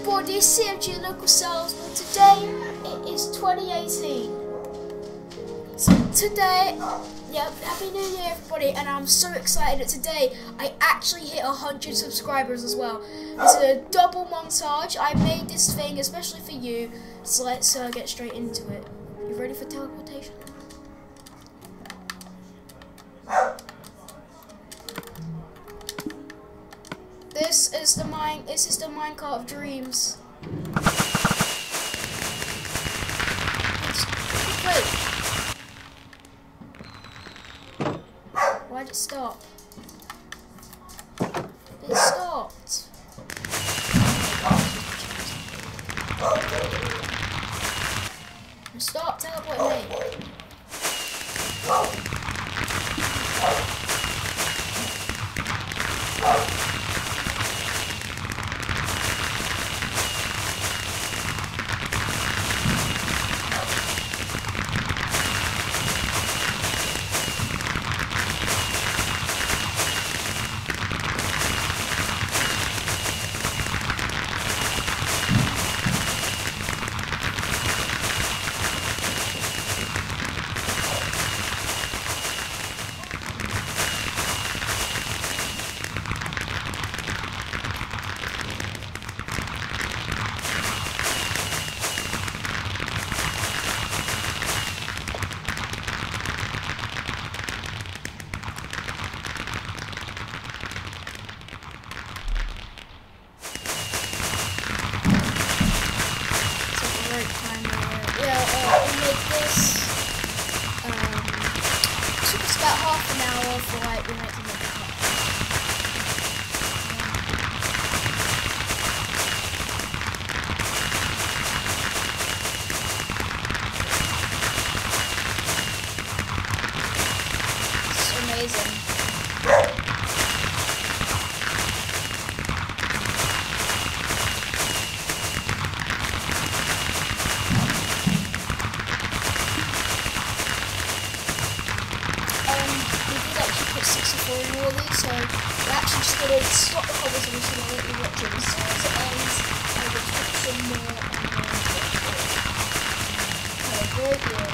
everybody, it's CMG Local Salesman. Today it is 2018. So today, Happy New Year everybody, and I'm so excited that today I actually hit 100 subscribers as well. It's a double montage. I made this thing especially for you, so let's get straight into it. You ready for teleportation? This is the minecart of dreams. Wait. Why'd it stop? It stopped. Stop teleporting me. Took us about half an hour for like we had to make it up. It's amazing. So we actually just going to stop the conversation and let you watch it. As soon as it ends, I will put some more on the okay, very good.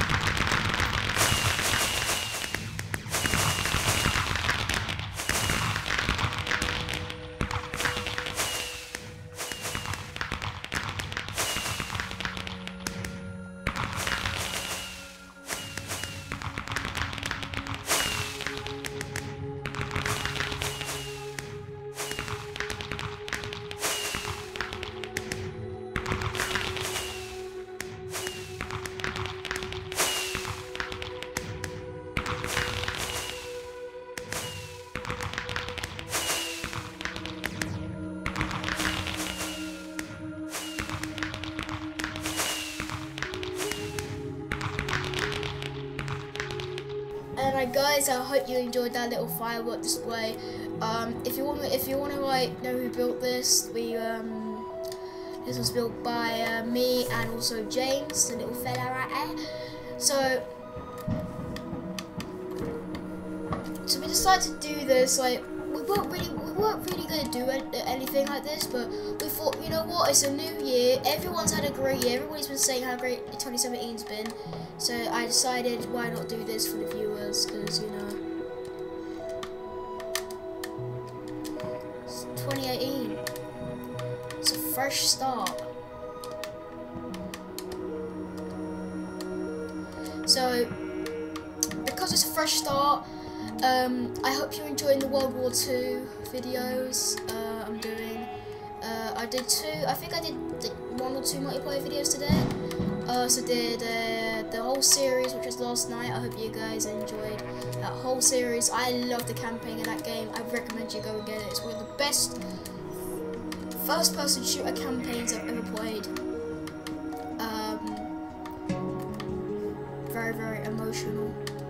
Alright guys, I hope you enjoyed that little firework display. If you want to like know who built this, this was built by me and also James, the little fella right there. So we decided to do this. Like we weren't really gonna do anything like this, but we thought, you know what? It's a new year. Everyone's had a great year. Everybody's been saying how great 2017's been. So I decided, why not do this for the viewers? Because you know, it's 2018. It's a fresh start. So because it's a fresh start, I hope you're enjoying the World War II videos I'm doing. I did I think I did 1 or 2 multiplayer videos today. So did the whole series, which was last night. I hope you guys enjoyed that whole series. I love the campaign in that game. I recommend you go and get it. It's one of the best first-person shooter campaigns I've ever played. Very, very emotional.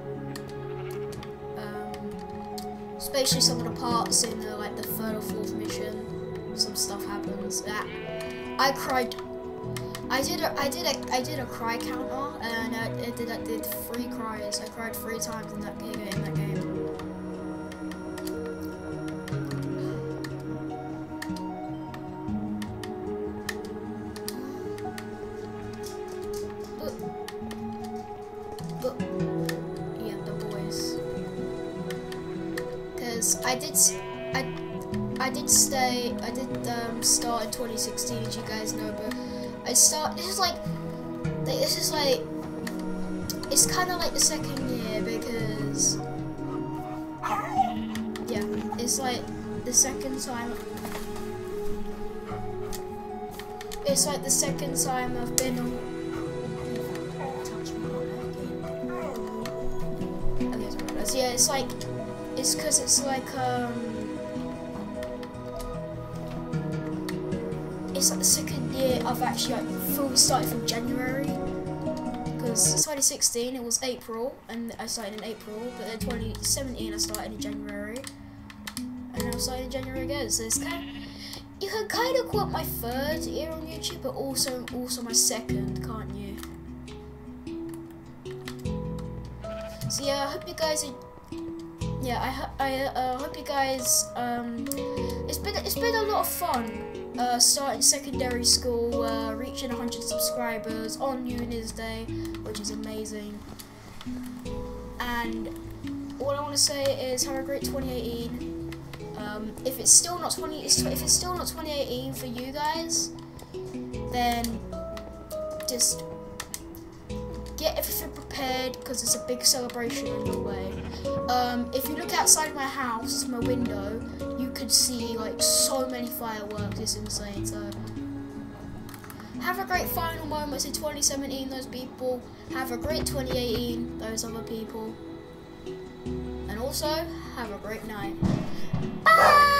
Especially some of the parts in like the 3rd or 4th mission. Some stuff happens that I cried. I did a cry counter, and I did 3 cries. I cried 3 times in that game. I did start in 2016, as you guys know, but this is like it's kind of like the second year because yeah, it's like the second time. It's like the second time I've been on. Okay, yeah, it's because it's like the second year I've actually like fully started from January. Because 2016 it was April and I started in April, but then 2017 I started in January, and now I'm starting in January again. So it's you can kind of call it my third year on YouTube, but also my second, can't you? So yeah, I hope you guys. I hope you guys. It's been a lot of fun. Starting secondary school, reaching 100 subscribers on New Year's Day, which is amazing. And all I want to say is have a great 2018. If it's still not 2018 for you guys, then just get everything prepared because it's a big celebration on your way. If you look outside my house, my window, you could see like so many fireworks. It's insane. So have a great final moments in 2017, those people. Have a great 2018, those other people. And also have a great night. Bye.